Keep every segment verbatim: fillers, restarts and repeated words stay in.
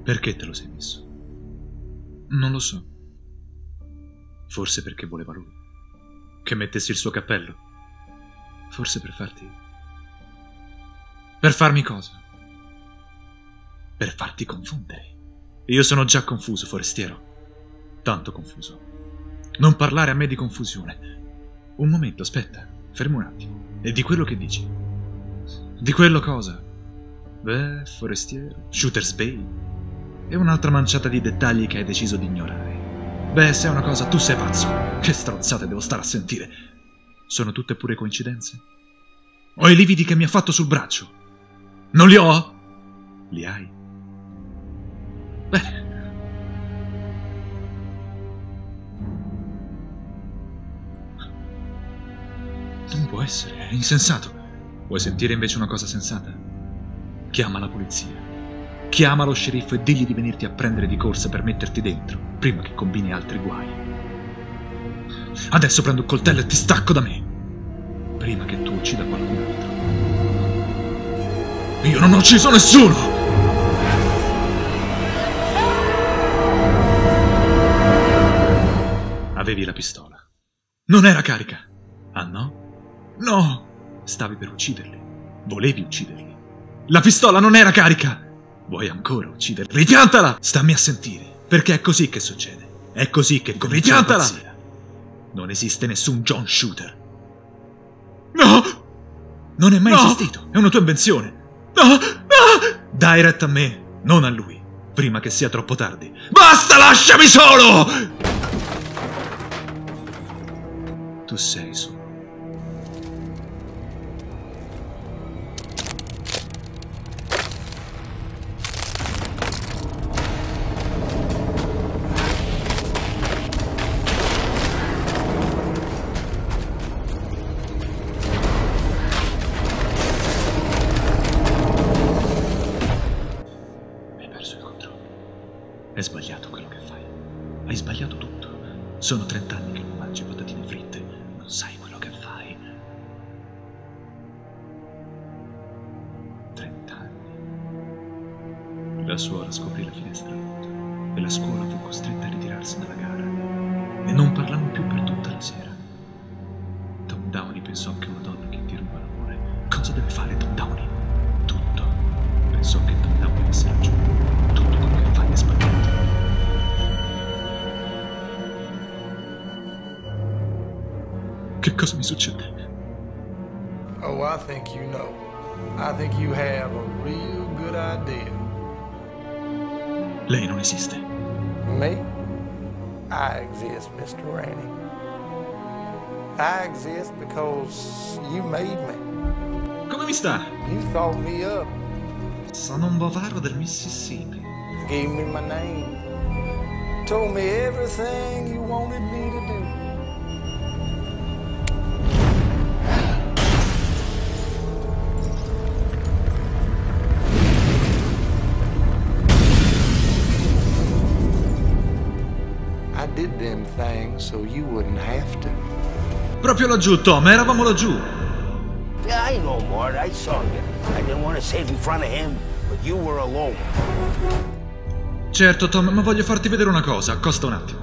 Perché te lo sei messo? Non lo so. Forse perché voleva lui. Che mettessi il suo cappello. Forse per farti... Per farmi cosa? Per farti confondere. Io sono già confuso, forestiero. Tanto confuso. Non parlare a me di confusione. Un momento, aspetta. Fermo un attimo. E di quello che dici? Di quello cosa? Beh, forestiero, Shooter's Bay e un'altra manciata di dettagli che hai deciso di ignorare. Beh, se è una cosa, tu sei pazzo. Che stronzate devo stare a sentire. Sono tutte pure coincidenze? Ho i lividi che mi ha fatto sul braccio. Non li ho? Li hai? Bene. Non può essere, è insensato. Vuoi sentire invece una cosa sensata? Chiama la polizia. Chiama lo sceriffo e digli di venirti a prendere di corsa per metterti dentro, prima che combini altri guai. Adesso prendo il coltello e ti stacco da me, prima che tu uccida qualcun altro. Io non ho ucciso nessuno! Avevi la pistola. Non era carica. Ah no? No! Stavi per ucciderli. Volevi ucciderli. La pistola non era carica! Vuoi ancora ucciderli? Ripiantala! Stammi a sentire, perché è così che succede. È così che comincia la pazzia. Non esiste nessun John Shooter. No! Non è mai no! esistito, è una tua invenzione. No! No! Dai retta a me, non a lui, prima che sia troppo tardi. Basta, lasciami solo! Tu sei solo. È sbagliato quello che fai. Hai sbagliato tutto. Sono trent'anni che non mangi patatine fritte. Non sai quello che fai. Trent'anni. La suora scoprì la finestra rotta e la scuola fu costretta a ritirarsi dalla gara. E non parlammo più per tutta la sera. Tom Downey pensò che una donna che ti ruba l'amore... Cosa deve fare Tom Downey? Tutto. Pensò che Tom Downey avesse ragione. Tutto quello che fai è sbagliato. Che cosa mi succede? Oh, I think you know. I think you have a real good idea. Lei non esiste. Me? I exist, mister Rainey. I exist because you made me. Come mi sta? You thought me up. Sono un bovaro del Mississippi. Gave me my name. Told me everything you wanted me to do. I did them things so you wouldn't have to. Proprio laggiù, Tom, eravamo laggiù. Yeah, I know, Mort. I saw you. I didn't want to say it in front of him, but you were alone. Certo, Tom, ma voglio farti vedere una cosa. Accosta un attimo.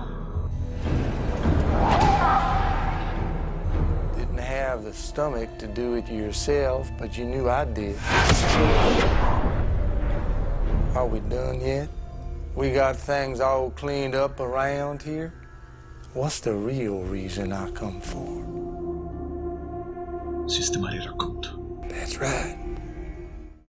Didn't have the stomach to do it yourself, but you knew I did. Are we done yet? We got things all cleaned up around here? What's the real reason I come for? Sistemare il racconto. That's right.